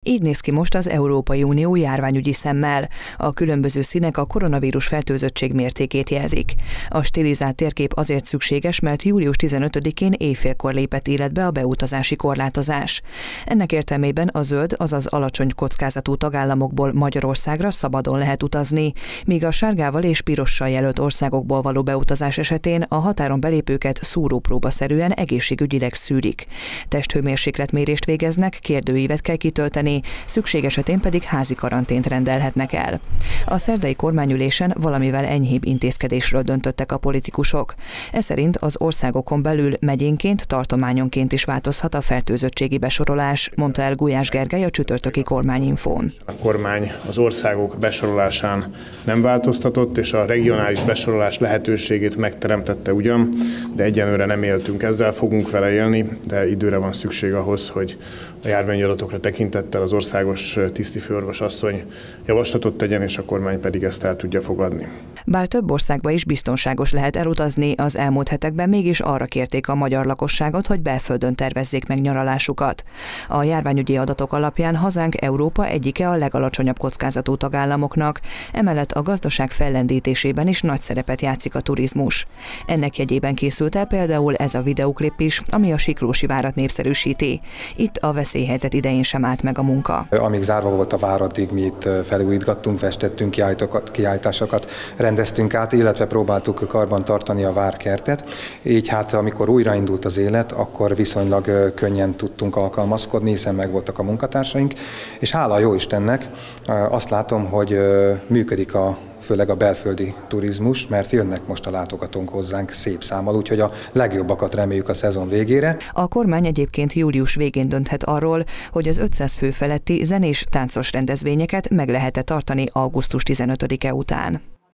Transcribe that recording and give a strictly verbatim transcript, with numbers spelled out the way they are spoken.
Így néz ki most az Európai Unió járványügyi szemmel. A különböző színek a koronavírus fertőzöttség mértékét jelzik. A stilizált térkép azért szükséges, mert július tizenötödikén éjfélkor lépett életbe a beutazási korlátozás. Ennek értelmében a zöld, azaz alacsony kockázatú tagállamokból Magyarországra szabadon lehet utazni, míg a sárgával és pirossal jelölt országokból való beutazás esetén a határon belépőket szúrópróbaszerűen egészségügyileg szűrik. Testhőmérsékletmérést végeznek, kérdőívet kell kitölteni, szükség esetén pedig házi karantént rendelhetnek el. A szerdai kormányülésen valamivel enyhébb intézkedésről döntöttek a politikusok. Ez szerint az országokon belül megyénként, tartományonként is változhat a fertőzöttségi besorolás, mondta el Gulyás Gergely a csütörtöki kormányinfón. A kormány az országok besorolásán nem változtatott, és a regionális besorolás lehetőségét megteremtette ugyan, de egyenlőre nem éltünk. Ezzel fogunk vele élni, de időre van szükség ahhoz, hogy a járványi adatokra tekintettel az országos tisztifőorvos asszony javaslatot tegyen, és a kormány pedig ezt el tudja fogadni. Bár több országba is biztonságos lehet elutazni, az elmúlt hetekben mégis arra kérték a magyar lakosságot, hogy belföldön tervezzék meg nyaralásukat. A járványügyi adatok alapján hazánk Európa egyike a legalacsonyabb kockázatú tagállamoknak, emellett a gazdaság fellendítésében is nagy szerepet játszik a turizmus. Ennek jegyében készült el például ez a videóklip is, ami a Siklósi várat népszerűsíti. Itt a veszélyhelyzet idején sem állt meg a munka. Amíg zárva volt a vár, addig mi itt felújítgattunk, festettünk, kiállításokat rendeztünk át, illetve próbáltuk karban tartani a várkertet. Így hát, amikor újraindult az élet, akkor viszonylag könnyen tudtunk alkalmazkodni, hiszen megvoltak a munkatársaink, és hála jó Istennek azt látom, hogy működik a főleg a belföldi turizmus, mert jönnek most a látogatók hozzánk szép számmal, úgyhogy a legjobbakat reméljük a szezon végére. A kormány egyébként július végén dönthet arról, hogy az ötszáz fő feletti zenés táncos rendezvényeket meg lehet-e tartani augusztus tizenötödike után.